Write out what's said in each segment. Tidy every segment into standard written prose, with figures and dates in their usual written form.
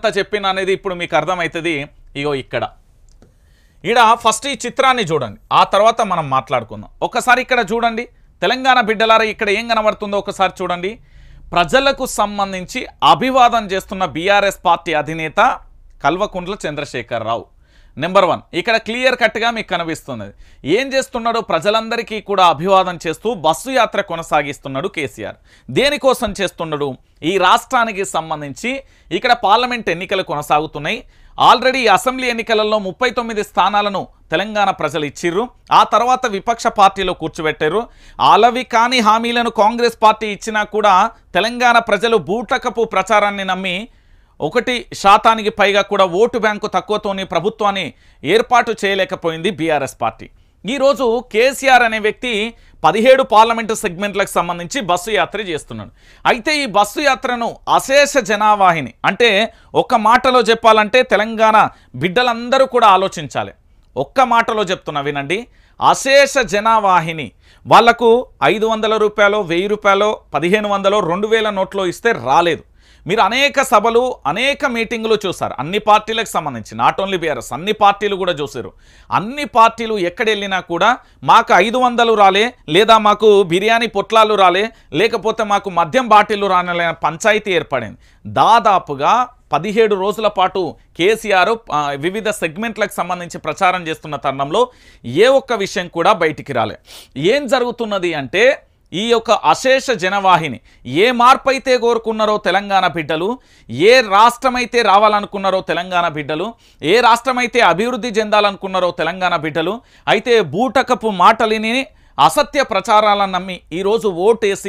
ఎంత చెప్పినా అనేది ఇప్పుడు మీకు అర్థమవుతుంది. ఇగో ఇక్కడ ఫస్ట్ ఈ చిత్రాన్ని చూడండి, ఆ తర్వాత మనం మాట్లాడుకుందాం. ఒకసారి ఇక్కడ చూడండి, తెలంగాణ బిడ్డలారా ఇక్కడ ఏం కనబడుతుందో ఒకసారి చూడండి. ప్రజలకు సంబంధించి అభివాదం చేస్తున్న బీఆర్ఎస్ పార్టీ అధినేత కల్వకుంట్ల చంద్రశేఖరరావు. నెంబర్ 1 ఇక్కడ క్లియర్ కట్గా మీకు కనిపిస్తున్నది. ఏం చేస్తున్నాడు? ప్రజలందరికీ కూడా అభివాదం చేస్తూ బస్సు యాత్ర కొనసాగిస్తున్నాడు కేసీఆర్. దేనికోసం చేస్తున్నాడు? ఈ రాష్ట్రానికి సంబంధించి ఇక్కడ పార్లమెంట్ ఎన్నికలు కొనసాగుతున్నాయి. ఆల్రెడీ అసెంబ్లీ ఎన్నికలలో 39 స్థానాలను తెలంగాణ ప్రజలు ఇచ్చిర్రు. ఆ తర్వాత విపక్ష పార్టీలో కూర్చోబెట్టారు. అలవి కాని హామీలను కాంగ్రెస్ పార్టీ ఇచ్చినా కూడా తెలంగాణ ప్రజలు బూటకపు ప్రచారాన్ని నమ్మి 1% పైగా కూడా ఓటు బ్యాంకు తక్కువతోని ప్రభుత్వాన్ని ఏర్పాటు చేయలేకపోయింది బీఆర్ఎస్ పార్టీ. ఈరోజు కేసీఆర్ అనే వ్యక్తి 17 పార్లమెంటు సెగ్మెంట్లకు సంబంధించి బస్సు యాత్ర చేస్తున్నాడు. అయితే ఈ బస్సు యాత్రను అశేష జనావాహిని, అంటే ఒక్క మాటలో చెప్పాలంటే తెలంగాణ బిడ్డలందరూ కూడా ఆలోచించాలి. ఒక్క మాటలో చెప్తున్నా వినండి. అశేష జనావాహిని వాళ్లకు 500 రూపాయలు, 1000 రూపాయలు, 1500, 2000 నోట్లో ఇస్తే రాలేదు. మీరు అనేక సభలు, అనేక మీటింగులు చూసారు. అన్ని పార్టీలకు సంబంధించి, నాట్ ఓన్లీ బీఆర్ఎస్, అన్ని పార్టీలు కూడా చూసారు. అన్ని పార్టీలు ఎక్కడెళ్ళినా కూడా మాకు 500 రాలే, లేదా మాకు బిర్యానీ పొట్లాలు రాలే, లేకపోతే మాకు మద్యం బాటిల్లు రాలే పంచాయతీ ఏర్పడింది. దాదాపుగా 17 రోజుల పాటు కేసీఆర్ వివిధ సెగ్మెంట్లకు సంబంధించి ప్రచారం చేస్తున్న తరుణంలో ఏ ఒక్క విషయం కూడా బయటికి రాలే. ఏం జరుగుతున్నది అంటే ఈ యొక్క అశేష జనవాహిని ఏ మార్పు అయితే కోరుకున్నారో తెలంగాణ బిడ్డలు, ఏ రాష్ట్రమైతే రావాలనుకున్నారో తెలంగాణ బిడ్డలు, ఏ రాష్ట్రమైతే అభివృద్ధి చెందాలనుకున్నారో తెలంగాణ బిడ్డలు, అయితే బూటకపు మాటలిని అసత్య ప్రచారాలను నమ్మి ఈరోజు ఓటేసి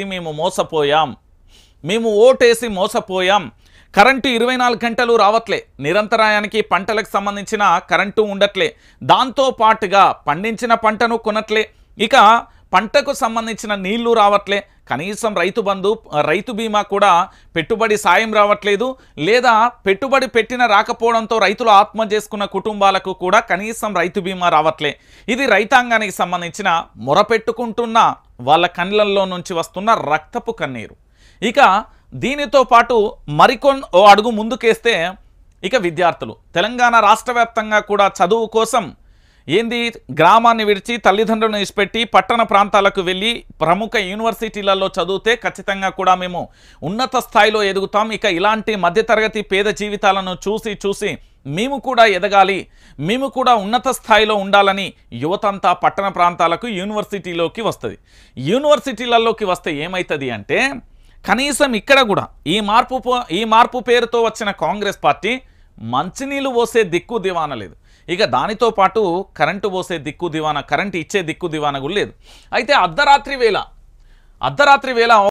మేము ఓటేసి మోసపోయాం. కరెంటు 24 గంటలు రావట్లే, నిరంతరాయానికి పంటలకు సంబంధించిన కరెంటు ఉండట్లే, దాంతో పాటుగా పండించిన పంటను కొనట్లే, ఇక పంటకు సంబంధించిన నీళ్లు రావట్లే, కనీసం రైతు బంధు, రైతు బీమా కూడా పెట్టుబడి సాయం రావట్లేదు, లేదా పెట్టుబడి పెట్టిన రాకపోవడంతో రైతులు ఆత్మ చేసుకున్న కుటుంబాలకు కూడా కనీసం రైతు బీమా రావట్లే. ఇది రైతాంగానికి సంబంధించిన మొరపెట్టుకుంటున్న వాళ్ళ కళ్ళల్లో నుంచి వస్తున్న రక్తపు కన్నీరు. ఇక దీనితో పాటు ఓ అడుగు ముందుకేస్తే ఇక విద్యార్థులు తెలంగాణ రాష్ట్ర వ్యాప్తంగా కూడా చదువు కోసం గ్రామాన్ని విడిచి తల్లిదండ్రులను ఇచ్చిపెట్టి పట్టణ ప్రాంతాలకు వెళ్ళి ప్రముఖ యూనివర్సిటీలలో చదివితే ఖచ్చితంగా కూడా మేము ఉన్నత స్థాయిలో ఎదుగుతాం. ఇక ఇలాంటి మధ్యతరగతి పేద జీవితాలను చూసి మేము కూడా ఎదగాలి, మేము కూడా ఉన్నత స్థాయిలో ఉండాలని యువతంతా పట్టణ ప్రాంతాలకు యూనివర్సిటీలోకి వస్తుంది. యూనివర్సిటీలలోకి వస్తే ఏమవుతుంది అంటే కనీసం ఇక్కడ కూడా ఈ మార్పు పేరుతో వచ్చిన కాంగ్రెస్ పార్టీ మంచినీళ్ళు పోసే దిక్కు దివాన లేదు. ఇక దానితో పాటు కరెంటు పోసే దిక్కు దివాన, కరెంటు ఇచ్చే దిక్కు దివాన కూడా లేదు. అయితే అర్ధరాత్రి వేళ